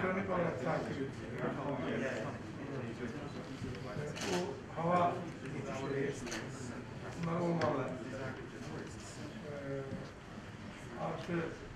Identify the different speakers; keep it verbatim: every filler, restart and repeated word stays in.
Speaker 1: elektronik olarak takip ediyor. Bu hava geçişleri bunlar olmalı. Ee, artı